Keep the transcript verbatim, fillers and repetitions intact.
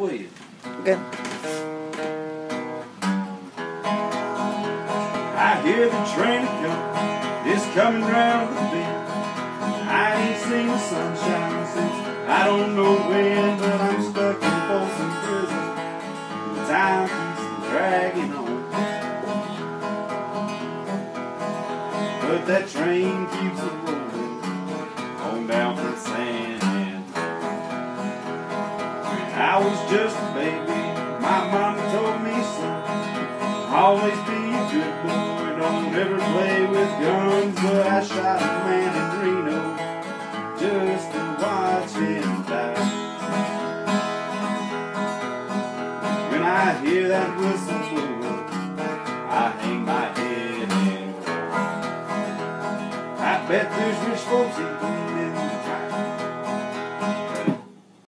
Go ahead. Good. I hear the train coming, it's coming round the bend. I ain't seen the sunshine since I don't know when, but I'm stuck in Folsom Prison. The time keeps dragging on, but that train keeps a rolling on down to San Antonio. When I was just a baby, my mama told me, son, always be a good boy, don't ever play with guns. But I shot a man in Reno just to watch him die. When I hear that whistle blow, I hang my head and cry. I bet there's rich folks in